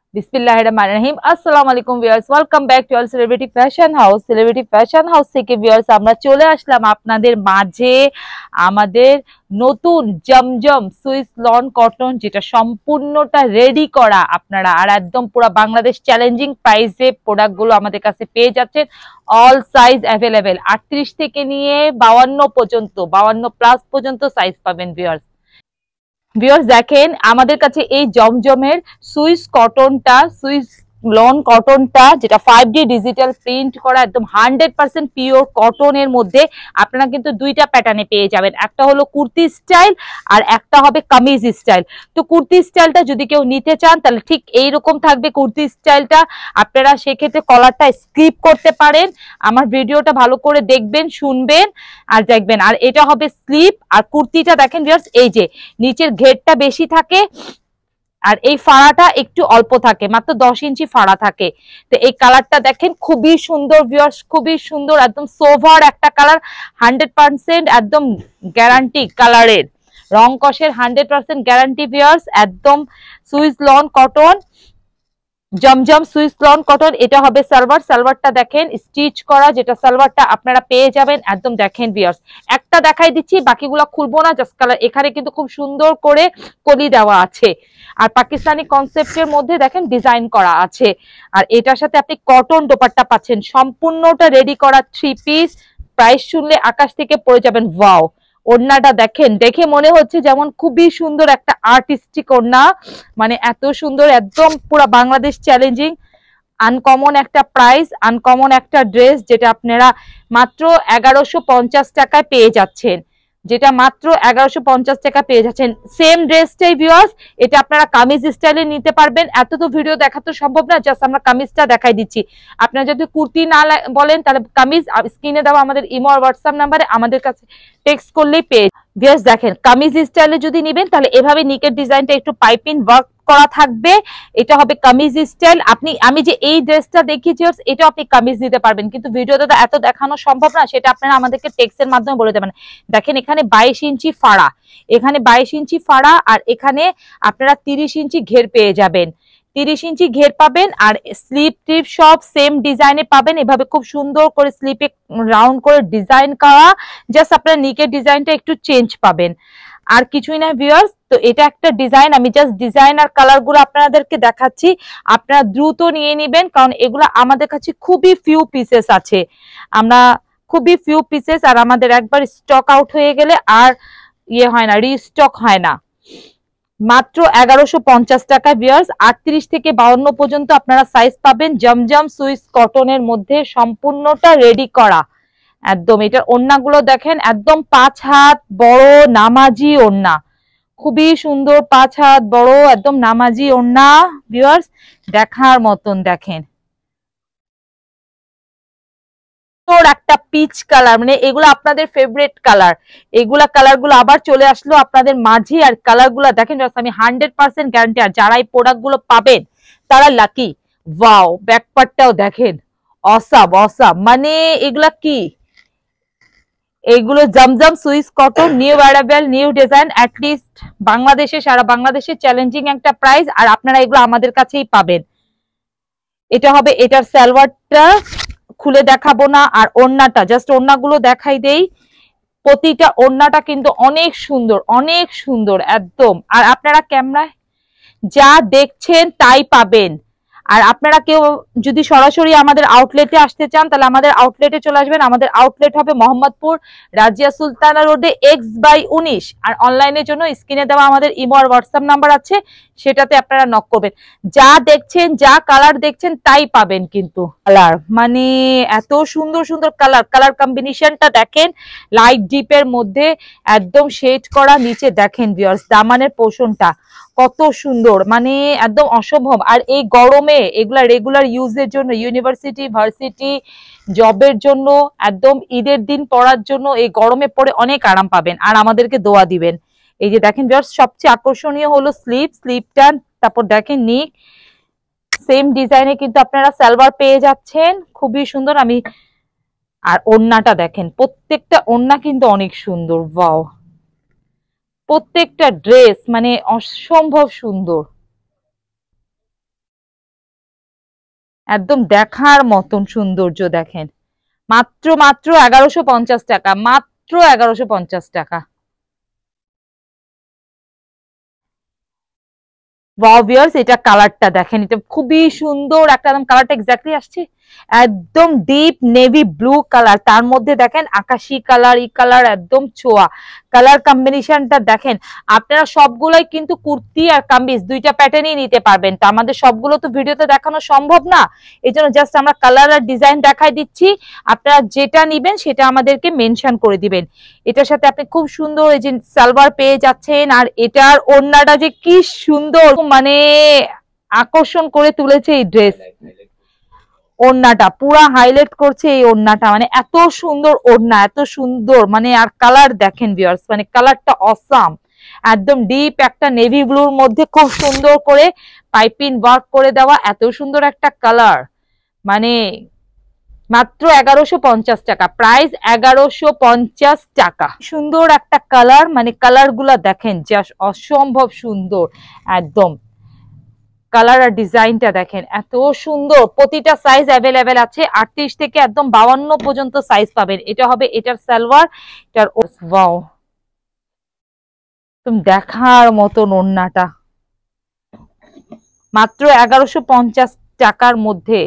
বিসমিল্লাহির রহমানির রহিম। আসসালামু আলাইকুম ভিউয়ার্স, ওয়েলকাম ব্যাক টু আল celebrity fashion house. Celebrity fashion house থেকে ভিউয়ার্স আমরা চলে আসলাম আপনাদের মাঝে আমাদের নতুন জমজম সুইস লন কটন, যেটা সম্পূর্ণটা রেডি করা আপনারা আর একদম পুরো বাংলাদেশ চ্যালেঞ্জিং প্রাইসে প্রোডাক্টগুলো আমাদের কাছে পেয়ে যাচ্ছেন। অল সাইজ অ্যাভেলেবেল, 38 থেকে নিয়ে 52 পর্যন্ত, 52 প্লাস পর্যন্ত সাইজ পাবেন ভিউয়ার্স। ভিউয়ার্স দেখেন আমাদের কাছে এই জমজমের সুইস কটনটা, সুইস লন কটনটা, যেটা 5D ডিজিটাল প্রিন্ট করা একদম 100% পিওর কটনের মধ্যে আপনারা কিন্তু দুইটা প্যাটার্নে পেয়ে যাবেন। একটা হলো কুর্তি স্টাইল আর একটা হবে কামিজ স্টাইল। তো কুর্তি স্টাইলটা যদি কেউ নিতে চান তাহলে ঠিক এইরকম থাকবে কুর্তি স্টাইলটা। আপনারা সেক্ষেত্রে কলারটা স্কিপ করতে পারেন, আমার ভিডিওটা ভালো করে দেখবেন, শুনবেন আর দেখবেন। আর এটা হবে স্লিপ। আর কুর্তিটা দেখেন ভিউয়ার্স, এই যে নিচের ঘেরটা বেশি থাকে আর এই ফাড়াটা একটু অল্প থাকে, মাত্র 10 ইঞ্চি ফাড়া থাকে। তো এই কালারটা দেখেন খুবই সুন্দর ভিউয়ার্স, খুবই সুন্দর, একদম সোভার একটা কালার, 100% একদম গ্যারান্টি কালারের, রং কষের 100% গ্যারান্টি ভিউয়ার্স। একদম Swiss lawn cotton, Zamzam Swiss lawn cotton. এটা হবে সালোয়ার, সালোয়ারটা দেখেন স্টিচ করা, যেটা সালোয়ারটা আপনারা পেয়ে যাবেন একদম। দেখেন ভিউয়ার্স একটা দেখাই দিচ্ছি, বাকিগুলো খুলবো না, জাস্ট কালার। এখানে কিন্তু খুব সুন্দর করে কলি দেওয়া আছে আর পাকিস্তানি কনসেপ্টের মধ্যে দেখেন ডিজাইন করা আছে। আর এটার সাথে আপনি কটন দোপাট্টা পাচ্ছেন, সম্পূর্ণটা রেডি করা 3 পিস। প্রাইস শুনলে আকাশ থেকে পড়ে যাবেন। ওয়াও, ওড়নাটা দেখেন, দেখে মনে হচ্ছে যেমন খুবই সুন্দর একটা আর্টিস্টিক ওড়না, মানে এত সুন্দর, একদম পুরো বাংলাদেশ চ্যালেঞ্জিং, আনকমন একটা প্রাইস, আনকমন একটা ড্রেস, যেটা আপনারা মাত্র 1150 টাকায় পেয়ে যাচ্ছেন, যেটা মাত্র 1150 টাকা পেয়ে যাচ্ছেন। সেম ড্রেসটাই ভিউয়ার্স, এটা আপনারা কামিজ স্টাইলে নিতে পারবেন। এত তো ভিডিও দেখা তো সম্ভব না, জাস্ট আমরা কামিজটা দেখাই দিচ্ছি। আপনারা যদি কুর্তি না বলেন তাহলে কামিজ স্ক্রিনে দেওয়া আমাদের ইমো আর হোয়াটসঅ্যাপ নাম্বারে আমাদের কাছে টেক্সট করলেই পেয়ে। ভিউয়ার্স দেখেন কামিজ স্টাইলে যদি নেবেন তাহলে এভাবে নিকের ডিজাইনটা একটু পাইপিং ওয়ার্ক করা থাকবে, এটা হবে কামিজ স্টাইল। আমি যে এই ড্রেসটা দেখিয়েছি এটা আপনি কামিজ দিতে পারবেন, কিন্তু ভিডিওতে তো এত দেখানো সম্ভব না, সেটা আপনারা আমাদেরকে টেক্সটের মাধ্যমে বলে দেবেন। দেখেন এখানে 22 ইঞ্চি ফাড়া, এখানে 22 ইঞ্চি ফাড়া, আর এখানে আপনারা 30 ইঞ্চি ঘের পেয়ে যাবেন, 30 ইঞ্চি ঘের পাবেন। আর স্লিপ টিপ সব সেম ডিজাইনে পাবেন, এভাবে খুব সুন্দর করে স্লিপে রাউন্ড করে ডিজাইন করা, জাস্ট আপনারা নিকের ডিজাইনটা একটু চেঞ্জ পাবেন, আর কিছুই না ভিউয়ার্স। তো এটা একটা ডিজাইন, আমি জাস্ট ডিজাইন আর কালার গুলো আপনাদেরকে দেখাচ্ছি, আপনারা দ্রুত নিয়ে নেবেন, কারণ এগুলো আমাদের কাছে খুবই ফিউ পিসেস আছে, আমরা খুবই ফিউ পিসেস, আর আমাদের একবার স্টক আউট হয়ে গেলে আর ইয়ে হয় না, রিস্টক হয় না। মাত্র 1150 টাকা ভিউয়ার্স, 38 থেকে 52 পর্যন্ত আপনারা সাইজ পাবেন। জমজম সুইস কটনের মধ্যে সম্পূর্ণটা রেডি করা একদম। এটার ওড়নাগুলো দেখেন, একদম 5 হাত বড় নামাজি ওড়না, খুবই সুন্দর, 5 হাত বড় একদম নামাজি ওড়না ভিউয়ার্স, দেখার মতন। দেখেন একটা পিচ কালার, মানে এগুলো আপনাদের ফেভারিট কালার, এগুলা কালার গুলো আবার চলে আসলো আপনাদের মাঝে। আর কালার গুলা দেখেন আমি 100% গ্যারান্টি, আর যারা এই প্রোডাক্ট গুলো পাবেন তারা লাকি। ওয়াও, ব্যাকপার্টটাও দেখেন, অসাম অসাম, মানে এগুলা কি, এইগুলো জমজম Swiss cotton, new arrival, new design, at least বাংলাদেশে, সারা বাংলাদেশে চ্যালেঞ্জিং একটা প্রাইস, আর আপনারা এগুলো আমাদের কাছেই পাবেন। এটা হবে, এটার সালোয়ারটা খুলে দেখাবো না, আর ওড়নাটা জাস্ট ওড়নাগুলো দেখাই দেই। প্রতিটা ওড়নাটা কিন্তু অনেক সুন্দর, অনেক সুন্দর একদম। আর আপনারা ক্যামেরায় যা দেখছেন তাই পাবেন। আর আপনারা কেউ যদি সরাসরি আমাদের আউটলেটে আসতে চান তাহলে আমাদের আউটলেটে চলে আসবেন। আমাদের আউটলেট হবে মোহাম্মদপুর রাজিয়া সুলতানা রোডে X/19। আর অনলাইনের জন্য স্ক্রিনে দেওয়া আমাদের ইমো আর হোয়াটসঅ্যাপ নাম্বার আছে, সেটাতে আপনারা নক করবেন। যা দেখছেন, যা কালার দেখছেন তাই পাবেন, কিন্তু কালার মানে এত সুন্দর সুন্দর কালার, কালার কম্বিনেশনটা দেখেন, লাইট ডিপের মধ্যে একদম শেড করা, নিচে দেখেন ভিউয়ার্স দামানের পোর্শনটা কত সুন্দর, মানে একদম অসম্ভব। আর এই গরমে এগুলা রেগুলার ইউজের জন্য, ইউনিভার্সিটি ভার্সিটি জবের জন্য, একদম ঈদের দিন পরার জন্য, এই গরমে পরে অনেক আরাম পাবেন, আর আমাদেরকে দোয়া দিবেন। এই যে দেখেন ভিউয়ার্স, সবচেয়ে আকর্ষণীয় হলো স্লিপটা, তারপর দেখেন নিক, সেম ডিজাইনে কিন্তু আপনারা সালোয়ার পেয়ে যাচ্ছেন, খুবই সুন্দর। আর ওড়নাটা দেখেন, প্রত্যেকটা ওড়না কিন্তু অনেক সুন্দর। ওয়াও, প্রত্যেকটা ড্রেস মানে অসম্ভব সুন্দর। একদম দেখার মতন সৌন্দর্য দেখেন, মাত্র মাত্র 1150 টাকা, মাত্র 1150 টাকা। ওয়াও ভিউয়ার্স, এটা কালারটা দেখেন, এটা খুবই সুন্দর একটা, একদম কালারটা এক্স্যাক্টলি আসছে, একদম ডিপ নেভি ব্লু কালার, তার মধ্যে দেখেন আকাশি কালার, ই কালার, একদম ছোঁয়া কালার কম্বিনেশনটা দেখেন। আপনারা সবগুলোই কিন্তু কুর্তি আর কামিজ দুইটা প্যাটার্নই নিতে পারবেন, তো আমাদের সবগুলো তো ভিডিওতে দেখানো সম্ভব না, এই জন্য জাস্ট আমরা কালার আর ডিজাইন দেখাই দিচ্ছি। আপনারা যেটা নিবেন সেটা আমাদেরকে মেনশন করে দিবেন। এটার সাথে আপনি খুব সুন্দর এই যে সালোয়ার পেয়ে যাচ্ছেন, আর এটার ওড়নাটা যে কি সুন্দর, মানে আকর্ষণ করে তুলেছে এই ড্রেস। ওড়নাটা পুরা হাইলাইট করছে এই ওড়নাটা, মানে এত সুন্দর ওড়না, এত সুন্দর, মানে আর কালার দেখেন ভিউয়ার্স, মানে কালারটা অসাম, একদম ডিপ একটা নেভি ব্লুর মধ্যে খুব সুন্দর করে পাইপিং ওয়ার্ক করে দেওয়া, এত সুন্দর একটা কালার, মানে মাত্র 1150 টাকা, প্রাইস 1150 টাকা। সুন্দর একটা কালার, মানে কালার গুলা দেখেন জাস্ট অসম্ভব সুন্দর, একদম কালার আর ডিজাইনটা দেখেন এত সুন্দর। প্রতিটা সাইজ অ্যাভেলেবেল আছে, 38 থেকে একদম 52 পর্যন্ত সাইজ পাবেন। এটা হবে এটার সালোয়ার, এটার ওয়াও তুমি দেখার মতন ওড়নাটা, মাত্র 1150 টাকার মধ্যে।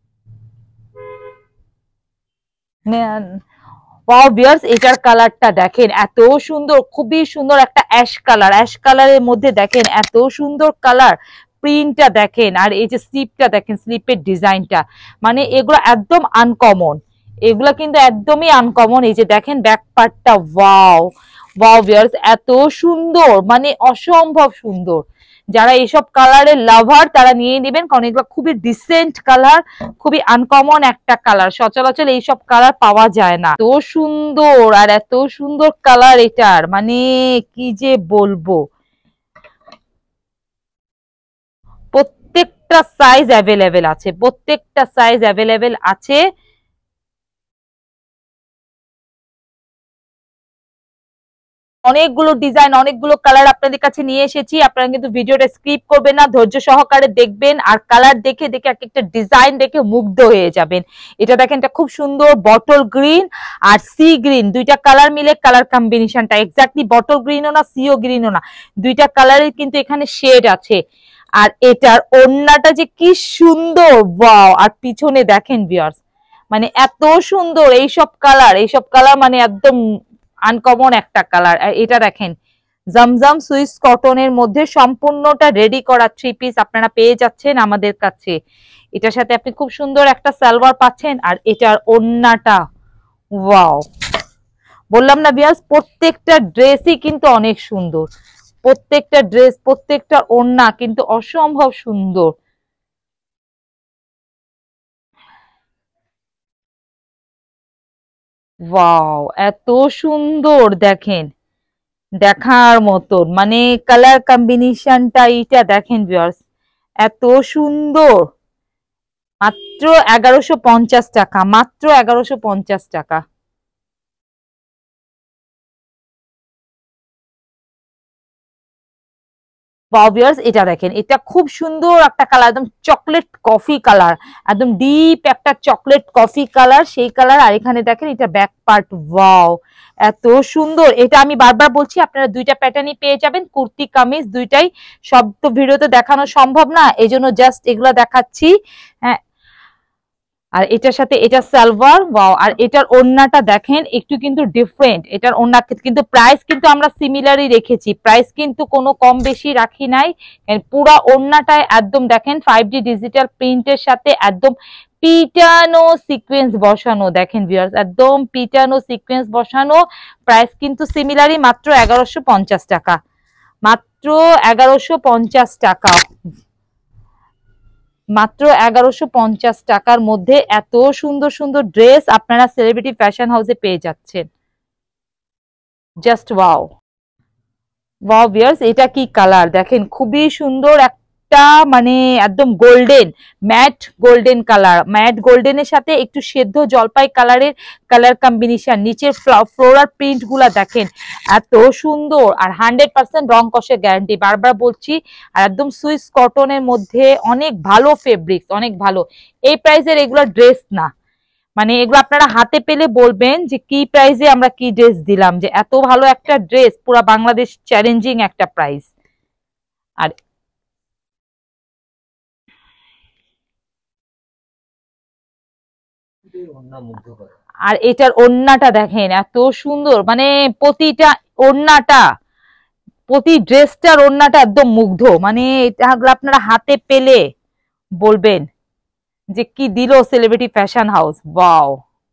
ওয়াও ভিউয়ার্স, এটার কালারটা দেখেন এত সুন্দর, খুবই সুন্দর একটা অ্যাশ কালার, অ্যাশ কালারের মধ্যে দেখেন এত সুন্দর কালার, প্রিন্টটা দেখেন, আর এই যে স্লিপটা দেখেন, স্লিপের ডিজাইনটা, মানে এগুলো একদম আনকমন, এগুলা কিন্তু একদমই আনকমন। এই যে দেখেন ব্যাক পার্টটা, ওয়াও ওয়াও ভিউয়ার্স, এত সুন্দর, মানে অসম্ভব সুন্দর। যারা এইসব কালারের লাভার তারা নিয়ে নেবেন, কারণ এগুলো খুবই ডিসেন্ট কালার, খুবই আনকমন একটা কালার, সচরাচর এইসব কালার পাওয়া যায় না। এত সুন্দর, আর এত সুন্দর কালার এটার, মানে কি যে বলবো। প্রত্যেকটা সাইজ অ্যাভেলেবেল আছে, প্রত্যেকটা সাইজ অ্যাভেলেবেল আছে। অনেকগুলো ডিজাইন, অনেকগুলো কালার আপনাদের কাছে নিয়ে এসেছি, আপনারা কিন্তু ভিডিওটা স্কিপ করবেন না, ধৈর্য সহকারে দেখবেন, আর কালার দেখে দেখে এক একটা ডিজাইন দেখে মুগ্ধ হয়ে যাবেন। এটা দেখেন, এটা খুব সুন্দর বটল গ্রিন আর সি গ্রিন, দুইটা কালার মিলে কালার কম্বিনেশনটা এক্স্যাক্টলি বটল গ্রিনও না সিও গ্রিনও না, দুইটা কালারের কিন্তু এখানে শেড আছে। আর এটার ওড়নাটা যে কি সুন্দর, ওয়াও, আর পিছনে দেখেন ভিউয়ার্স, মানে এত সুন্দর এইসব কালার, এইসব কালার মানে একদম আনকমন একটা কালার। এটা দেখেন জমজম সুইস কটনের মধ্যে সম্পূর্ণটা রেডি করা থ্রি পিস আপনারা পেয়ে যাচ্ছেন আমাদের কাছে। এটার সাথে আপনি খুব সুন্দর একটা সালোয়ার পাচ্ছেন, আর এটার ওড়নাটা ওয়াও, বললাম না ভিউয়ার্স, প্রত্যেকটা ড্রেসই কিন্তু অনেক সুন্দর, প্রত্যেকটা ড্রেস, প্রত্যেকটা ওড়না কিন্তু অসম্ভব সুন্দর। ওয়াও, এত সুন্দর দেখেন, দেখার মতন, মানে কালার কম্বিনেশনটা এইটা দেখেন ভিউয়ার্স, এত সুন্দর। মাত্র 1150 টাকা, মাত্র 1150 টাকা। ভিউয়ার্স, এটা দেখেন, এটা খুব সুন্দর একটা কালার, একদম চকলেট কফি কালার, একদম ডিপ একটা চকলেট কফি কালার, সেই কালার। আর এখানে দেখেন এটা ব্যাক পার্ট, ওয়াও এত সুন্দর। এটা আমি বারবার বলছি, আপনারা দুইটা প্যাটার্নই পেয়ে যাবেন, কুর্তি কামিজ দুইটাই, সব তো ভিডিওতে দেখানো সম্ভব না, এই জন্য জাস্ট এগুলা দেখাচ্ছি। হ্যাঁ, আর এটার সাথে এটা সালোয়ার, ওয়াও, আর এটার ওড়নাটা দেখেন একটু কিন্তু ডিফারেন্ট, এটার ওড়না কিন্তু প্রাইস কিন্তু আমরা সিমিলারই রেখেছি, প্রাইস কিন্তু কোনো কম বেশি রাখি নাই। পুরা ওড়নাটায় একদম দেখেন 5D ডিজিটাল প্রিন্টের সাথে একদম পিটানো সিকোয়েন্স বসানো, দেখেন ভিউয়ার্স, একদম পিটানো সিকোয়েন্স বসানো। প্রাইস কিন্তু সিমিলারই, মাত্র 1150 টাকা, মাত্র 1150 টাকা, মাত্র 1150 টাকার মধ্যে এত সুন্দর সুন্দর ড্রেস আপনারা সেলিব্রিটি ফ্যাশন হাউসে পেয়ে যাচ্ছেন। জাস্ট ওয়াও, ওয়াও ভিউয়ার্স, এটা কি কালার দেখেন, খুবই সুন্দর কালারটা মানে একদম golden, matte golden colour, matte গোল্ডেনের সাথে একটু সেদ্ধ জলপাই কালারের কালার কম্বিনেশন। নিচের ফ্লোরাল প্রিন্ট গুলা দেখেন এত সুন্দর, আর 100% রং কষের গ্যারান্টি, বারবার বলছি। আর একদম সুইস কটনের মধ্যে অনেক ভালো ফেব্রিক্স, অনেক ভালো। এই প্রাইসের এগুলো ড্রেস না, মানে এগুলো আপনারা হাতে পেলে বলবেন যে কি প্রাইসে আমরা কি ড্রেস দিলাম, যে এত ভালো একটা ড্রেস, পুরা বাংলাদেশ চ্যালেঞ্জিং একটা প্রাইস। আর আর এটার ওড়নাটা দেখেন এত সুন্দর, মানে প্রতিটা ওড়নাটা, প্রতি ড্রেসটার ওড়নাটা একদম মুগ্ধ, মানে এটা আপনারা হাতে পেলে বলবেন যে কি দিল সেলিব্রিটি ফ্যাশন হাউস। ওয়াও,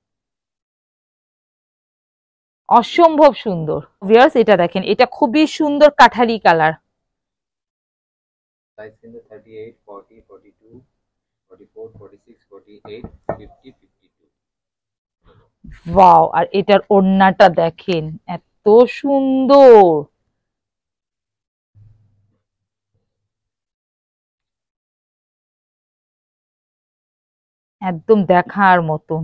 অসম্ভব সুন্দর ভিউয়ার্স। এটা দেখেন, এটা খুবই সুন্দর কাঠালি কালার। সাইজ কিন্তু 38, 40, 42, 44, 46, 48, 50, 52। ওয়াও, আর এটার ওড়নাটা দেখেন এত সুন্দর, একদম দেখার মতন।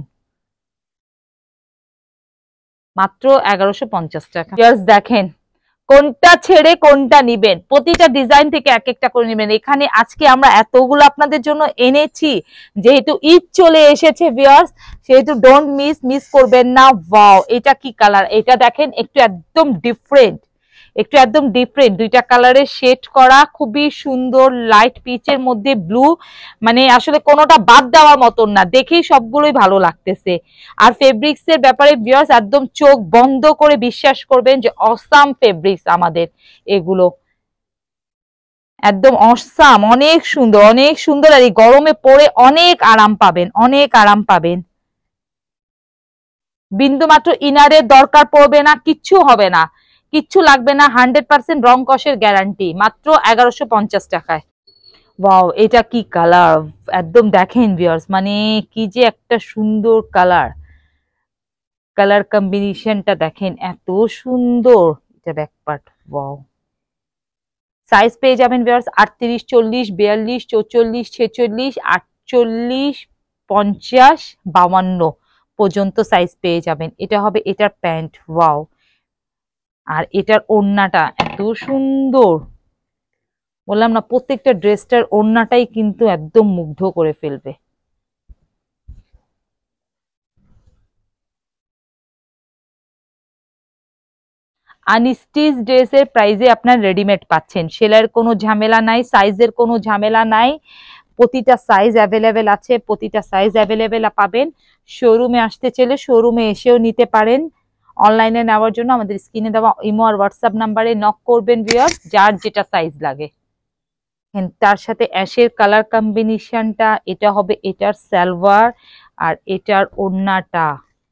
মাত্র 1150 টাকা। ভিউয়ার্স দেখেন, কোনটা ছেড়ে কোনটা নিবেন, প্রতিটা ডিজাইন থেকে এক একটা করে নিবেন। এখানে আজকে আমরা এতগুলো আপনাদের জন্য এনেছি, যেহেতু ঈদ চলে এসেছে ভিউয়ার্স, সেহেতু ডোন্ট মিস করবেন না। ওয়াও, এটা কি কালার, এটা দেখেন একটু একদম ডিফারেন্ট, একটু একদম ডিফারেন্ট, দুইটা কালারের শেড করা, খুবই সুন্দর, লাইট পিচের মধ্যে ব্লু, মানে আসলে কোনোটা বাদ দেওয়ার মতন না, দেখেই সবগুলোই ভালো লাগতেছে। আর ফেব্রিক্স এর ব্যাপারে ভিউয়ার্স একদম চোখ বন্ধ করে বিশ্বাস করবেন যে অসাম ফেব্রিক্স আমাদের এগুলো, একদম অসাম, অনেক সুন্দর, অনেক সুন্দর। আর এই গরমে পরে অনেক আরাম পাবেন, অনেক আরাম পাবেন। বিন্দু মাত্র ইনারের দরকার পড়বে না, কিচ্ছু হবে না, কিচ্ছু লাগবে না, 100% রং কষের গ্যারান্টি, মাত্র 1150 টাকায়। ওয়াও, এটা কি কালার, একদম দেখেন ভিউয়ার্স, মানে কি যে একটা সুন্দর কালার, কালার কম্বিনেশনটা দেখেন এত সুন্দর। এটা ব্যাক পার্ট। ওয়াও, সাইজ পেয়ে যাবেন ভিউয়ার্স 38, 40, 42, 44, 46, 48, 50, 52 পর্যন্ত সাইজ পেয়ে যাবেন। এটা হবে এটার প্যান্ট। ওয়াও, আর এটার ওড়নাটা এত সুন্দর, বললাম না প্রত্যেকটা ড্রেসটার ওড়নাটাই কিন্তু একদম মুগ্ধ করে ফেলবে। আনস্টিচ ড্রেসের প্রাইজে আপনার রেডিমেড পাচ্ছেন, সেলাইয়ের কোনো ঝামেলা নাই, সাইজের কোনো ঝামেলা নাই, প্রতিটা সাইজ অ্যাভেলেবেল আছে, প্রতিটা সাইজ অ্যাভেলেবেল পাবেন। শোরুমে আসতে চাইলে শোরুমে এসেও নিতে পারেন। অনলাইনে নেওয়ার জন্য আমাদের স্ক্রিনে দেওয়া ইমো আর হোয়াটসঅ্যাপ নাম্বারে নক করবেন ভিউয়ার্স, যার যেটা সাইজ লাগে। তার সাথে অ্যাশের কালার কম্বিনেশনটা, এটা হবে এটার সালোয়ার, আর এটার ওড়নাটা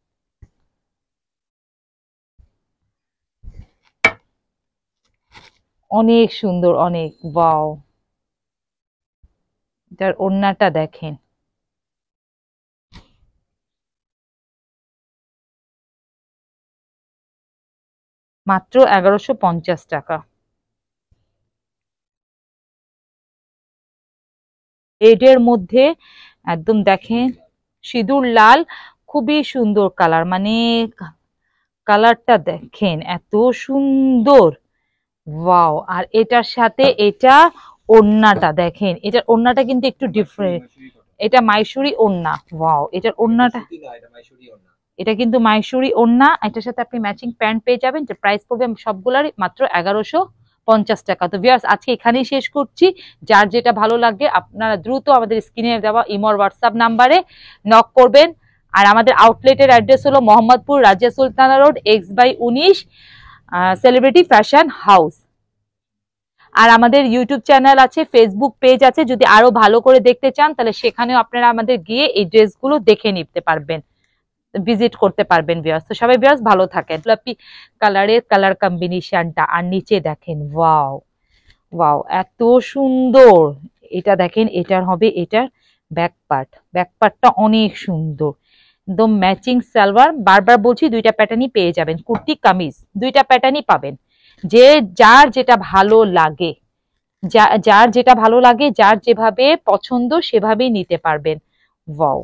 অনেক সুন্দর, অনেক। ওয়াও, এটার ওড়নাটা দেখেন, মাত্র 1150 টাকা। রেডের মধ্যে একদম দেখেন সিঁদুর লাল, খুবই সুন্দর কালার, মানে কালারটা দেখেন এত সুন্দর। ওয়াও, আর এটার সাথে এটা ওড়নাটা দেখেন, এটার ওড়নাটা কিন্তু একটু ডিফারেন্ট, এটা মাইসুরি ওড়না। ওয়াও, এটার ওড়নাটা, এটা কিন্তু মাইসুরি ওড়না, এটার সাথে আপনি ম্যাচিং প্যান্ট পেয়ে যাবেন। যে প্রাইস পড়বে সবগুলারই মাত্র 1150 টাকা। তো ভিউয়ার্স আজকে এখানেই শেষ করছি, যার যেটা ভালো লাগে আপনারা দ্রুত আমাদের স্ক্রিনে দেওয়া ইমোর হোয়াটসঅ্যাপ নাম্বারে নক করবেন। আর আমাদের আউটলেটের অ্যাড্রেস হলো Mohammadpur Razia Sultana road, X/19, celebrity fashion house. আর আমাদের ইউটিউব চ্যানেল আছে, ফেসবুক পেজ আছে, যদি আরো ভালো করে দেখতে চান তাহলে সেখানেও আপনারা আমাদের গিয়ে এই ড্রেসগুলো দেখে নিতে পারবেন, ভিজিট করতে পারবেন ভিউয়ার্স। তো সবাই ভিউয়ার্স ভালো থাকেন। গোলাপি কালারের কালার কম্বিনেশনটা, আর নিচে দেখেন ওয়াও, ওয়াও এত সুন্দর। এটা দেখেন, এটার হবে এটার ব্যাক পার্ট, ব্যাক পার্টটা অনেক সুন্দর, একদম ম্যাচিং সালোয়ার। বারবার বলছি দুইটা প্যাটার্নই পেয়ে যাবেন, কুর্তি কামিজ দুইটা প্যাটার্নই পাবেন, যে যার যেটা ভালো লাগে যার যেটা ভালো লাগে, যার যেভাবে পছন্দ সেভাবেই নিতে পারবেন। ওয়াও,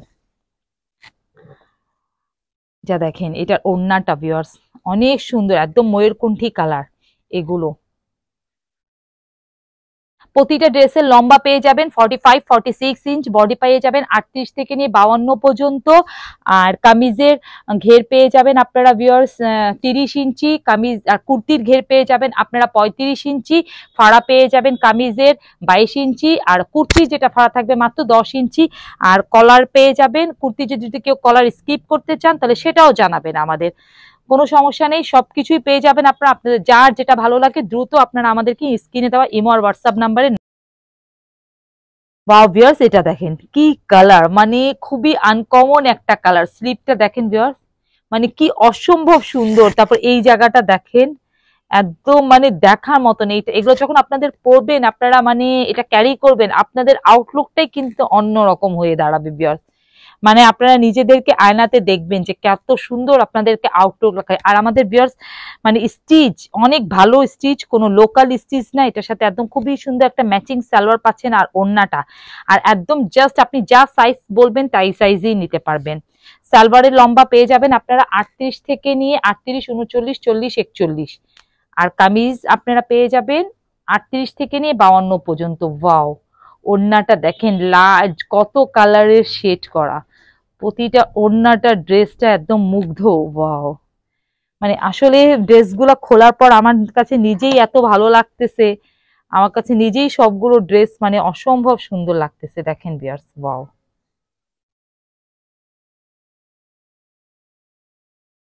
যা দেখেন এটার ওড়নাটা ভিউয়ার্স অনেক সুন্দর, একদম ময়ূরকণ্ঠী কালার। এগুলো প্রতিটা ড্রেসের লম্বা পেয়ে যাবেন 45-46 ইঞ্চ, বডি পেয়ে যাবেন 38 থেকে নিয়ে 52 পর্যন্ত। আর কামিজের ঘের পেয়ে যাবেন আপনারা ভিউয়ার্স 30 ইঞ্চি, কামিজ আর কুর্তির ঘের পেয়ে যাবেন আপনারা 35 ইঞ্চি, ফাড়া পেয়ে যাবেন কামিজের 22 ইঞ্চি, আর কুর্তি যেটা ফাড়া থাকবে মাত্র 10 ইঞ্চি। আর কলার পেয়ে যাবেন, কুর্তি যদি কেউ কলার স্কিপ করতে চান তাহলে সেটাও জানাবেন আমাদের, কোনো সমস্যা নেই, সবকিছুই পেয়ে যাবেন আপনারা। আপনাদের যার যেটা ভালো লাগে দ্রুত আপনারা আমাদেরকে স্ক্রিনে দেওয়া ইমো আর হোয়াটসঅ্যাপ নাম্বারে। ওয়াও ভিউয়ার্স, এটা দেখেন কি কালার, মানে খুবই আনকমন একটা কালার। স্লিপটা দেখেন ভিউয়ার্স, মানে কি অসম্ভব সুন্দর। তারপর এই জায়গাটা দেখেন, একদম মানে দেখার মতন। এইটা এগুলো যখন আপনাদের পরবেন, আপনারা মানে এটা ক্যারি করবেন, আপনাদের আউটলুকটাই কিন্তু অন্যরকম হয়ে দাঁড়াবে ভিউয়ার্স। মানে আপনারা নিজেদেরকে আয়নাতে দেখবেন যে কত সুন্দর আপনাদেরকে আউটলুক লাগায়। আর আমাদের ভিউয়ার্স মানে স্টিচ অনেক ভালো স্টিচ, কোনো লোকাল স্টিচ না। এটার সাথে একদম খুবই সুন্দর একটা ম্যাচিং সালোয়ার পাচ্ছেন আর ওড়নাটা। আর একদম জাস্ট আপনি যা সাইজ বলবেন তাই সাইজেই নিতে পারবেন। সালোয়ারের লম্বা পেয়ে যাবেন আপনারা 38 থেকে নিয়ে 38, 39, 40, 41। আর কামিজ আপনারা পেয়ে যাবেন 38 থেকে নিয়ে 52 পর্যন্ত। ওয়াও, ওড়নাটা দেখেন লার্জ, কত কালারের শেড করা, প্রতিটা ওড়নাটা ড্রেসটা একদম মুগ্ধ। ওয়াও, মানে আসলে ড্রেসগুলো খোলার পর আমার কাছে নিজেই এত ভালো লাগতেছে, আমার কাছে নিজেই সবগুলো ড্রেস মানে অসম্ভব সুন্দর লাগতেছে। দেখেন ভিউয়ার্স, ওয়াও।